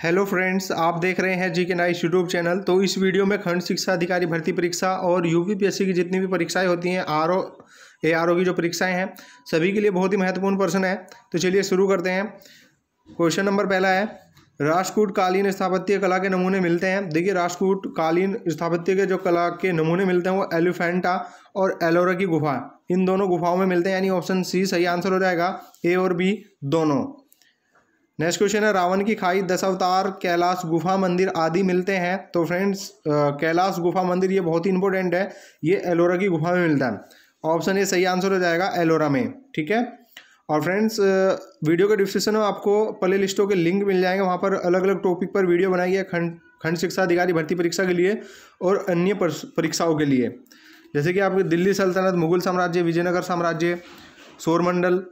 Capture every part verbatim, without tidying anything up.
Hello friends, आप देख रहे हैं जी के नाइस यूट्यूब चैनल। तो इस वीडियो में खंड शिक्षा अधिकारी भर्ती परीक्षा और यूपीपीएससी की जितनी भी परीक्षाएं होती हैं, R O A R O की जो परीक्षाएं हैं, सभी के लिए बहुत ही महत्वपूर्ण प्रश्न है। तो चलिए शुरू करते हैं। क्वेश्चन नंबर पहला है, राष्ट्रकूट कालीन स्थापत्य कला के नमूने मिलते हैं। देखिए, राष्ट्रकूट कालीन स्थापत्य के जो कला के नमूने मिलते हैं वो एलिफेंटा और एलोरा की गुफा, इन दोनों गुफाओं में मिलते हैं, यानी ऑप्शन सी सही आंसर हो जाएगा, ए और बी दोनों। नेक्स्ट क्वेश्चन है, रावण की खाई, दशावतार, कैलाश गुफा मंदिर आदि मिलते हैं। तो फ्रेंड्स, कैलाश गुफा मंदिर ये बहुत ही इंपॉर्टेंट है, ये एलोरा की गुफा में मिलता है। ऑप्शन ए सही आंसर हो जाएगा, एलोरा में। ठीक है। और फ्रेंड्स, वीडियो के डिस्क्रिप्शन में आपको प्ले लिस्टों के लिंक मिल जाएंगे, वहाँ पर अलग अलग टॉपिक पर वीडियो बनाई है खंड खंड शिक्षा अधिकारी भर्ती परीक्षा के लिए और अन्य परीक्षाओं के लिए, जैसे कि आपके दिल्ली सल्तनत, मुगल साम्राज्य, विजयनगर साम्राज्य, सौरमंडल।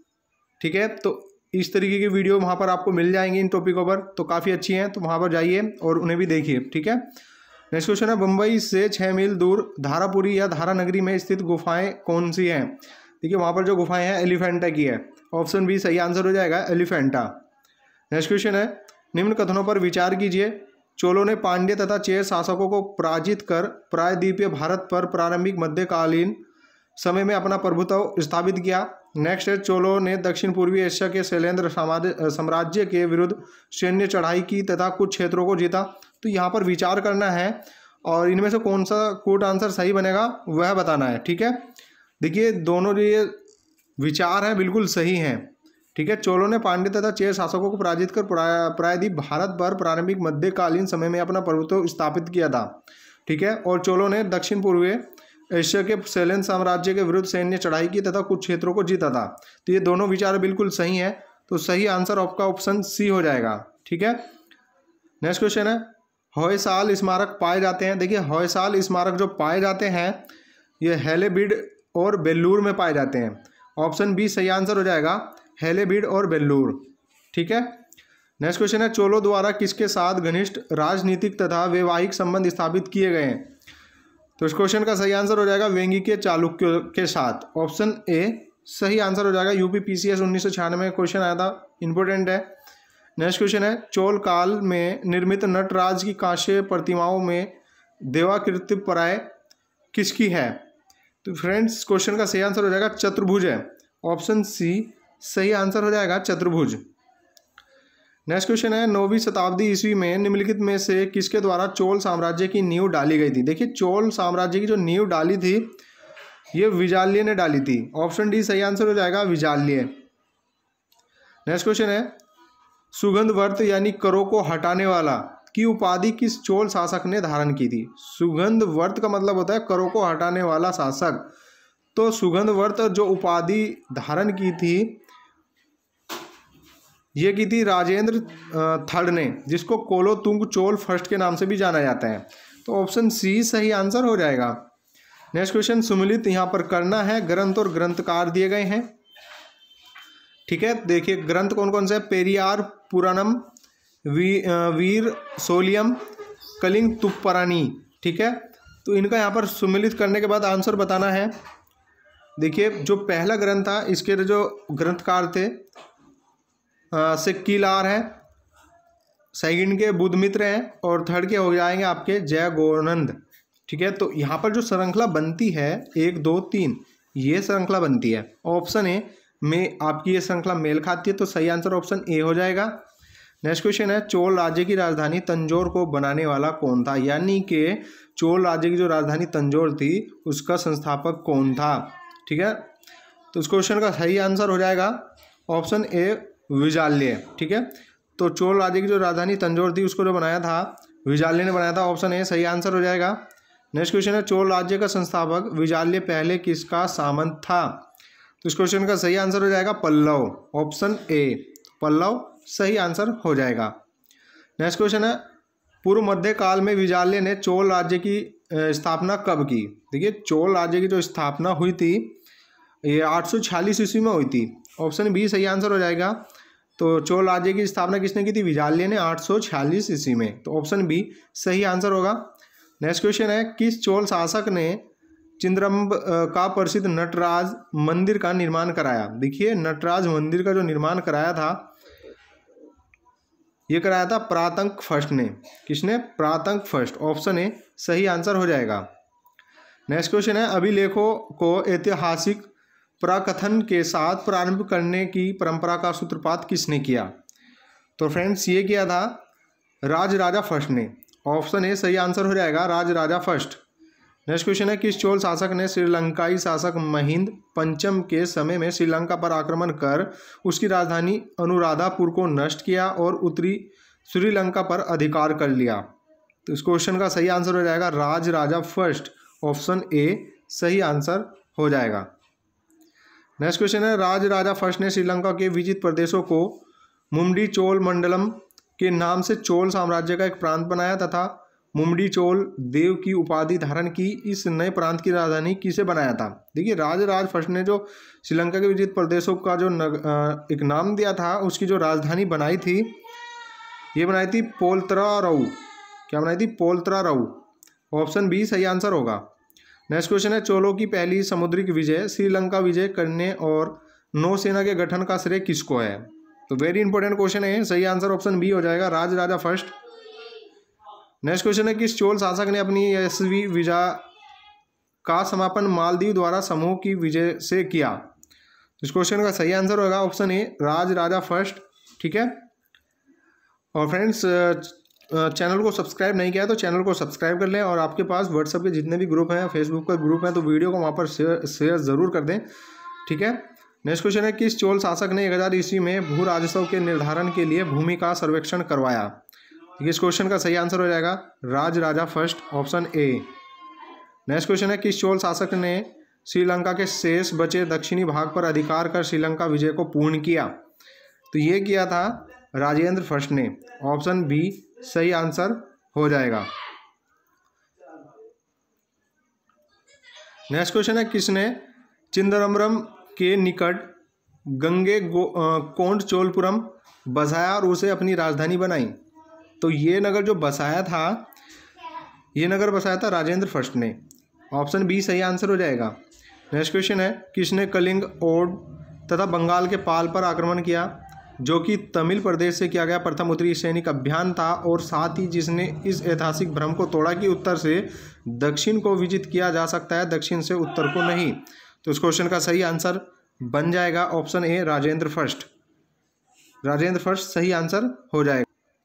ठीक है। तो इस तरीके की वीडियो वहाँ पर आपको मिल जाएंगी इन टॉपिकों पर, तो काफ़ी अच्छी हैं, तो वहाँ पर जाइए और उन्हें भी देखिए। ठीक है। नेक्स्ट क्वेश्चन है, मुंबई से छः मील दूर धारापुरी या धारा नगरी में स्थित गुफाएं कौन सी हैं। देखिए, वहाँ पर जो गुफाएं हैं एलिफेंटा की है। ऑप्शन बी सही आंसर हो जाएगा, एलिफेंटा। नेक्स्ट क्वेश्चन है, निम्न कथनों पर विचार कीजिए। चोलों ने पांड्य तथा चेर शासकों को पराजित कर प्रायद्वीपीय भारत पर प्रारंभिक मध्यकालीन समय में अपना प्रभुत्व स्थापित किया। नेक्स्ट है, चोलों ने दक्षिण पूर्वी एशिया के शैलेंद्र साम्राज्य के विरुद्ध सैन्य चढ़ाई की तथा कुछ क्षेत्रों को जीता। तो यहाँ पर विचार करना है और इनमें से कौन सा कोट आंसर सही बनेगा वह बताना है। ठीक है। देखिए, दोनों जो ये विचार हैं बिल्कुल सही हैं। ठीक है। चोलों ने पांड्य तथा चेर शासकों को पराजित कर प्रायद्वीप भारत पर प्रारंभिक मध्यकालीन समय में अपना प्रभुत्व स्थापित किया था। ठीक है। और चोलों ने दक्षिण पूर्वी एशिया के शैलेंद्र साम्राज्य के विरुद्ध सैन्य चढ़ाई की तथा कुछ क्षेत्रों को जीता था। तो ये दोनों विचार बिल्कुल सही है, तो सही आंसर आपका ऑप्शन सी हो जाएगा। ठीक है। नेक्स्ट क्वेश्चन है, होयसाल स्मारक पाए जाते हैं। देखिए, होयसाल स्मारक जो पाए जाते हैं ये हेलेबीड और बेल्लूर में पाए जाते हैं। ऑप्शन बी सही आंसर हो जाएगा, हेलेबीड और बेल्लूर। ठीक है। नेक्स्ट क्वेश्चन है, चोलों द्वारा किसके साथ घनिष्ठ राजनीतिक तथा वैवाहिक संबंध स्थापित किए गए हैं। तो इस क्वेश्चन का सही आंसर हो जाएगा, वेंगी चालुक्यों के साथ। ऑप्शन ए सही आंसर हो जाएगा। यूपी पीसीएस उन्नीस सौ छियानवे में क्वेश्चन आया था, इंपॉर्टेंट है। नेक्स्ट क्वेश्चन है, चोल काल में निर्मित नटराज की कांस्य प्रतिमाओं में देवाकृति प्राय किसकी है। तो फ्रेंड्स, क्वेश्चन का सही आंसर हो जाएगा, चतुर्भुज है। ऑप्शन सी सही आंसर हो जाएगा, चतुर्भुज। नेक्स्ट क्वेश्चन है, नौवीं शताब्दी ईस्वी में निम्नलिखित में से किसके द्वारा चोल साम्राज्य की नींव डाली गई थी। देखिए, चोल साम्राज्य की जो नींव डाली थी ये विजाल्य ने डाली थी। ऑप्शन डी सही आंसर हो जाएगा, विजाल्य। नेक्स्ट क्वेश्चन है, सुगंधवर्त यानी करों को हटाने वाला की उपाधि किस चोल शासक ने धारण की थी। सुगंधवर्त का मतलब होता है करों को हटाने वाला शासक। तो सुगंधवर्त जो उपाधि धारण की थी ये की थी राजेंद्र थर्ड ने, जिसको कोलोतुंग चोल फर्स्ट के नाम से भी जाना जाता है। तो ऑप्शन सी सही आंसर हो जाएगा। नेक्स्ट क्वेश्चन, सुमिलित यहाँ पर करना है, ग्रंथ और ग्रंथकार दिए गए हैं। ठीक है। देखिए, ग्रंथ कौन कौन से है, पेरियार पुराणम, वी, वीर सोलियम, कलिंग तुप्परानी। ठीक है। तो इनका यहाँ पर सुमिलित करने के बाद आंसर बताना है। देखिए, जो पहला ग्रंथ था इसके जो ग्रंथकार थे सिक्कीलार है, सेकंड के बुद्धमित्र हैं और थर्ड के हो जाएंगे आपके जय गौनंद। ठीक है। तो यहाँ पर जो श्रृंखला बनती है एक दो तीन, ये श्रृंखला बनती है। ऑप्शन ए में आपकी ये श्रृंखला मेल खाती है, तो सही आंसर ऑप्शन ए हो जाएगा। नेक्स्ट क्वेश्चन है, चोल राज्य की राजधानी तंजौर को बनाने वाला कौन था। यानी कि चोल राज्य की जो राजधानी तंजौर थी उसका संस्थापक कौन था। ठीक है। तो इस क्वेश्चन का सही आंसर हो जाएगा ऑप्शन ए, विजाल्य। ठीक है। तो चोल राज्य की जो राजधानी तंजौर थी उसको जो बनाया था विजाल्य ने बनाया था। ऑप्शन ए सही आंसर हो जाएगा। नेक्स्ट क्वेश्चन है, चोल राज्य का संस्थापक विजाल्य पहले किसका सामंत था। तो इस क्वेश्चन का सही आंसर हो जाएगा, पल्लव। ऑप्शन ए पल्लव सही आंसर हो जाएगा। नेक्स्ट क्वेश्चन है, पूर्व मध्य काल में विजाल्य ने चोल राज्य की स्थापना कब की। देखिए, चोल राज्य की जो स्थापना हुई थी ये आठ सौ छियालीस ईस्वी में हुई थी। ऑप्शन बी सही आंसर हो जाएगा। तो चोल राज्य की स्थापना किसने की थी, विजाल्य ने आठ सौ छियालीस ईस्वी में। तो ऑप्शन बी सही आंसर होगा। नेक्स्ट क्वेश्चन है, किस चोल शासक ने चिंद्रम्ब का प्रसिद्ध नटराज मंदिर का निर्माण कराया। देखिए, नटराज मंदिर का जो निर्माण कराया था ये कराया था प्रातंक फर्स्ट ने। किसने? प्रातंक फर्स्ट। ऑप्शन ए सही आंसर हो जाएगा। नेक्स्ट क्वेश्चन है, अभिलेखों को ऐतिहासिक प्रकथन के साथ प्रारंभ करने की परंपरा का सूत्रपात किसने किया? तो फ्रेंड्स ये किया था राज राजा फर्स्ट ने। ऑप्शन ए सही आंसर हो जाएगा, Raj Raja first. Next question है, किस चोल शासक ने श्रीलंकाई शासक महिंद पंचम के समय में श्रीलंका पर आक्रमण कर उसकी राजधानी अनुराधापुर को नष्ट किया और उत्तरी श्रीलंका पर अधिकार कर लिया? तो इस क्वेश्चन का सही आंसर हो जाएगा राज राजा फर्स्ट। ऑप्शन ए सही आंसर हो जाएगा। नेक्स्ट क्वेश्चन है, राज राजा फर्स्ट ने श्रीलंका के विजित प्रदेशों को मुम्डी चोल मंडलम के नाम से चोल साम्राज्य का एक प्रांत बनाया तथा मुम्डी चोल देव की उपाधि धारण की। इस नए प्रांत की राजधानी किसे बनाया था? देखिए, राज राज फर्स्ट ने जो श्रीलंका के विजित प्रदेशों का जो नग, आ, एक नाम दिया था, उसकी जो राजधानी बनाई थी, ये बनाई थी पोलतराऊ। क्या बनाई थी? पोलतराऊ। ऑप्शन बी सही आंसर होगा। नेक्स्ट क्वेश्चन है, चोलों की पहली समुद्रिक विजय श्रीलंका विजय करने और नौसेना के गठन का श्रेय किसको है? तो वेरी इंपॉर्टेंट क्वेश्चन है, सही आंसर ऑप्शन बी हो जाएगा, Raj Raja first. Next question है, किस चोल शासक ने अपनी यशस्वी विजय का समापन मालदीव द्वारा समूह की विजय से किया? इस क्वेश्चन का सही आंसर होगा option A, Raj Raja first. ठीक है। और फ्रेंड्स, चैनल को सब्सक्राइब नहीं किया है तो चैनल को सब्सक्राइब कर लें, और आपके पास व्हाट्सएप के जितने भी ग्रुप हैं, फेसबुक पर ग्रुप हैं, तो वीडियो को वहाँ पर शेयर शेयर ज़रूर कर दें। ठीक है। नेक्स्ट क्वेश्चन है, किस चोल शासक ने एक हज़ार ईस्वी में भू राजस्व के निर्धारण के लिए भूमि का सर्वेक्षण करवाया? इस क्वेश्चन का सही आंसर हो जाएगा Raj Raja first. Option A. Next question है, किस चोल शासक ने श्रीलंका के शेष बचे दक्षिणी भाग पर अधिकार कर श्रीलंका विजय को पूर्ण किया? तो ये किया था राजेंद्र फर्स्ट ने। ऑप्शन बी सही आंसर हो जाएगा। नेक्स्ट क्वेश्चन है, किसने चिदंबरम के निकट गंगे कोंड चोलपुरम बसाया और उसे अपनी राजधानी बनाई? तो ये नगर जो बसाया था, ये नगर बसाया था राजेंद्र फर्स्ट ने। ऑप्शन बी सही आंसर हो जाएगा। नेक्स्ट क्वेश्चन है, किसने कलिंग, ओड तथा बंगाल के पाल पर आक्रमण किया, जो कि तमिल प्रदेश से किया गया प्रथम उत्तरी सैनिक अभियान था, और साथ ही जिसने इस ऐतिहासिक भ्रम को तोड़ा कि उत्तर से दक्षिण को विजित किया जा सकता है, दक्षिण से उत्तर को नहीं? तो इस क्वेश्चन का सही आंसर बन जाएगा option A, Rajendra first. Rajendra first सही आंसर हो जाएगा।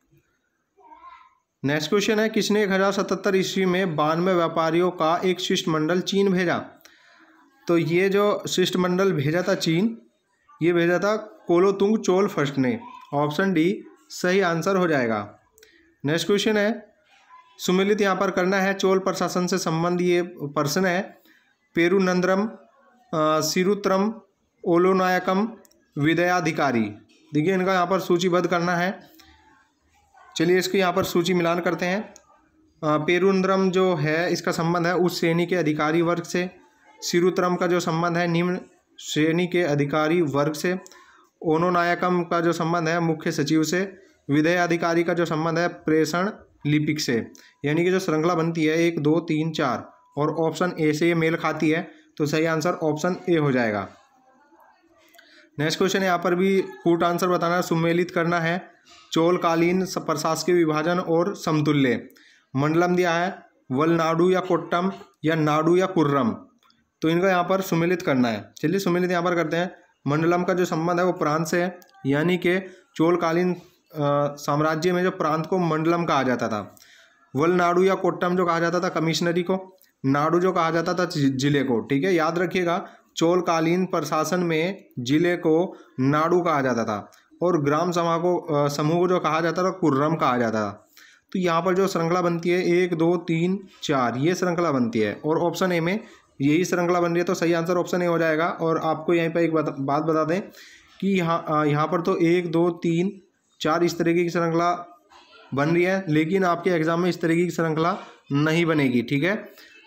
नेक्स्ट क्वेश्चन है, किसने एक हज़ार सतहत्तर ईस्वी में बानवे व्यापारियों का एक शिष्टमंडल चीन भेजा? तो ये जो शिष्टमंडल भेजा था चीन, ये भेजा था कोलोतुंग चोल फर्स्ट ने। ऑप्शन डी सही आंसर हो जाएगा। नेक्स्ट क्वेश्चन है, सुमेलित यहाँ पर करना है, चोल प्रशासन से संबंध ये पर्सन है, पेरुनंद्रम, सिरुत्रम, ओलोनायकम, विदयाधिकारी। देखिए, इनका यहाँ पर सूचीबद्ध करना है। चलिए इसकी यहाँ पर सूची मिलान करते हैं। पेरुनंद्रम जो है, इसका संबंध है उस श्रेणी के अधिकारी वर्ग से। सिरुत्रम का जो संबंध है निम्न श्रेणी के अधिकारी वर्ग से। ओलोनायकम का जो संबंध है मुख्य सचिव से। विदयाधिकारी का जो संबंध है प्रेषण लिपिक से। यानी कि जो श्रृंखला बनती है एक दो तीन चार, और ऑप्शन ए से ये मेल खाती है, तो सही आंसर ऑप्शन ए हो जाएगा। नेक्स्ट क्वेश्चन, यहाँ पर भी कूट आंसर बताना है, सुमेलित करना है चोलकालीन प्रशासकीय विभाजन और समतुल्य। मंडलम दिया है वलनाडु या कोट्टम या नाडु या कुर्रम, तो इनका यहाँ पर सुमेलित करना है। चलिए सुमेलित यहाँ पर करते हैं। मंडलम का जो संबंध है वो प्रांत से है, यानी कि चोलकालीन साम्राज्य में जो प्रांत को मंडलम कहा जाता था। वलनाडु या कोट्टम जो कहा जाता था कमिश्नरी को, नाडु जो कहा जाता था जिले को। ठीक है, याद रखिएगा, चोलकालीन प्रशासन में जिले को नाडु कहा जाता था, और ग्राम सभा को समूह को जो कहा जाता था कुर्रम कहा जाता था। तो यहाँ पर जो श्रृंखला बनती है एक दो तीन चार, ये श्रृंखला बनती है, और ऑप्शन ए में यही श्रृंखला बन रही है, तो सही आंसर ऑप्शन ए हो जाएगा। और आपको यहीं पर एक बात बात बता दें कि यहाँ यहाँ पर तो एक दो तीन चार इस तरीके की श्रृंखला बन रही है, लेकिन आपके एग्जाम में इस तरीके की श्रृंखला नहीं बनेगी। ठीक है,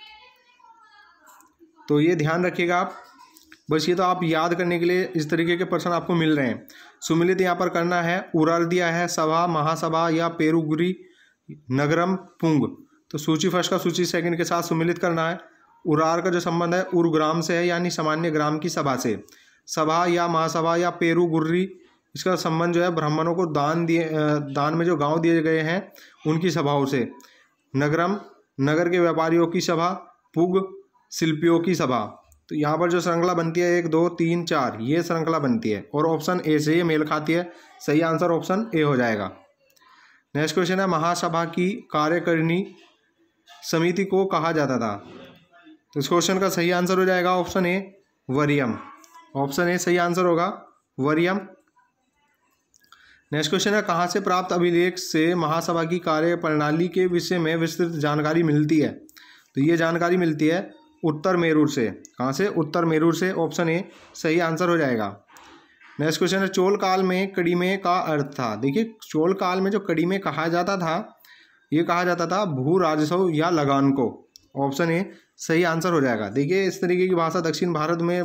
तो ये ध्यान रखिएगा आप। बस ये तो आप याद करने के लिए इस तरीके के प्रश्न आपको मिल रहे हैं। सुमिलित यहाँ पर करना है, उरार दिया है सभा, महासभा या पेरुगुरी, नगरम, पुंग। तो सूची फर्स्ट का सूची सेकंड के साथ सुमिलित करना है। उरार का जो संबंध है उर्ग्राम से है, यानी सामान्य ग्राम की सभा से। सभा या महासभा या पेरुगुर्री इसका संबंध जो है ब्राह्मणों को दान दिए दान में जो गांव दिए गए हैं उनकी सभाओं से। नगरम, नगर के व्यापारियों की सभा। पुग, शिल्पियों की सभा। तो यहाँ पर जो श्रृंखला बनती है एक दो तीन चार, ये श्रृंखला बनती है और ऑप्शन ए से ये मेल खाती है। सही आंसर ऑप्शन ए हो जाएगा। नेक्स्ट क्वेश्चन है, महासभा की कार्यकारिणी समिति को कहा जाता था। तो इस क्वेश्चन का सही आंसर हो जाएगा ऑप्शन ए, वरीयम। ऑप्शन ए सही आंसर होगा, वरीयम। नेक्स्ट क्वेश्चन है, कहाँ से प्राप्त अभिलेख से महासभा की कार्य प्रणाली के विषय में विस्तृत जानकारी मिलती है। तो ये जानकारी मिलती है उत्तर मेरूर से। कहाँ से? उत्तर मेरूर से। ऑप्शन ए सही आंसर हो जाएगा। नेक्स्ट क्वेश्चन है, चोल काल में कड़ीमे का अर्थ था। देखिए चोल काल में जो कड़ीमे कहा जाता था, ये कहा जाता था भू राजस्व या लगान को। ऑप्शन ए सही आंसर हो जाएगा। देखिए इस तरीके की भाषा दक्षिण भारत में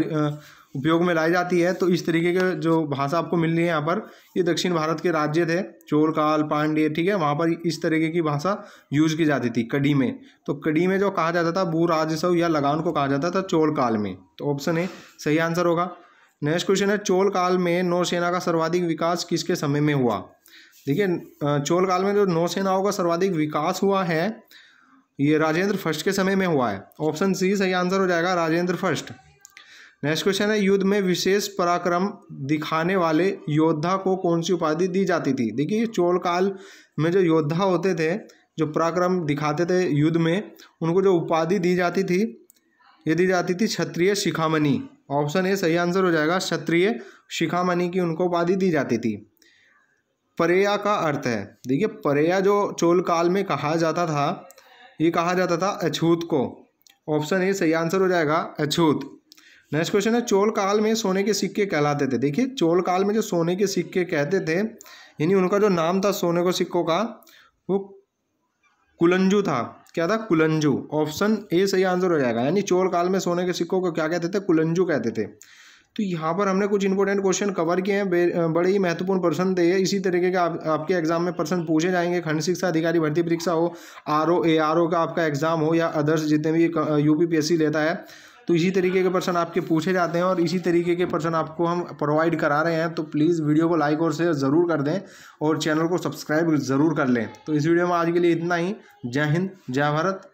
उपयोग में लाई जाती है। तो इस तरीके के जो भाषा आपको मिल रही है यहाँ पर, ये दक्षिण भारत के राज्य थे, चोल काल, पांड्य, ठीक है, वहाँ पर इस तरीके की भाषा यूज की जाती थी कड़ी में। तो कड़ी में जो कहा जाता था भू राजस्व या लगान को कहा जाता था चोल काल में। तो ऑप्शन ए सही आंसर होगा। नेक्स्ट क्वेश्चन है, चोल काल में नौसेना का सर्वाधिक विकास किसके समय में हुआ। देखिए चोल काल में जो नौसेनाओं का सर्वाधिक विकास हुआ है, ये राजेंद्र फर्स्ट के समय में हुआ है। ऑप्शन सी सही आंसर हो जाएगा, राजेंद्र फर्स्ट। नेक्स्ट क्वेश्चन है, युद्ध में विशेष पराक्रम दिखाने वाले योद्धा को कौन सी उपाधि दी जाती थी। देखिए चोल काल में जो योद्धा होते थे, जो पराक्रम दिखाते थे युद्ध में, उनको जो उपाधि दी जाती थी, ये दी जाती थी क्षत्रिय शिखामणि। ऑप्शन ए सही आंसर हो जाएगा, क्षत्रिय शिखामणि की उनको उपाधि दी जाती थी। परेया का अर्थ है, देखिए परेया जो चोल काल में कहा जाता था, ये कहा जाता था अछूत को। ऑप्शन ए सही आंसर हो जाएगा, अछूत। नेक्स्ट क्वेश्चन है, चोल काल में सोने के सिक्के कहलाते थे। देखिए चोल काल में जो सोने के सिक्के कहते थे, यानी उनका जो नाम था सोने को सिक्कों का, वो कुलंजू था। क्या था? कुलंजू। ऑप्शन ए सही आंसर हो जाएगा। यानी चोल काल में सोने के सिक्कों को क्या कहते थे? कुलंजू कहते थे। तो यहाँ पर हमने कुछ इंपॉर्टेंट क्वेश्चन कवर किए हैं, बड़े ही महत्वपूर्ण प्रश्न थे। इसी तरीके के आप, आपके एग्जाम में प्रश्न पूछे जाएंगे। खंड शिक्षा अधिकारी भर्ती परीक्षा हो, R O A R O का आपका एग्जाम हो, या अदर्स जितने भी यूपीपीएससी लेता है, तो इसी तरीके के प्रश्न आपके पूछे जाते हैं और इसी तरीके के प्रश्न आपको हम प्रोवाइड करा रहे हैं। तो प्लीज़ वीडियो को लाइक और शेयर ज़रूर कर दें और चैनल को सब्सक्राइब ज़रूर कर लें। तो इस वीडियो में आज के लिए इतना ही। जय हिंद, जय भारत।